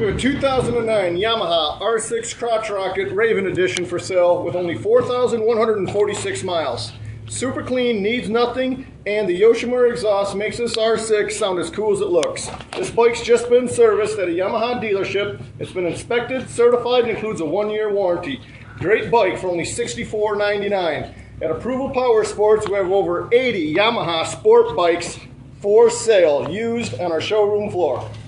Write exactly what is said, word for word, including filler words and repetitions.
We have a two thousand nine Yamaha R six Crotch Rocket Raven Edition for sale with only four thousand one hundred forty-six miles. Super clean, needs nothing, and the Yoshimura exhaust makes this R six sound as cool as it looks. This bike's just been serviced at a Yamaha dealership. It's been inspected, certified, and includes a one-year warranty. Great bike for only sixty-four ninety-nine. At Approval Power Sports, we have over eighty Yamaha sport bikes for sale, used on our showroom floor.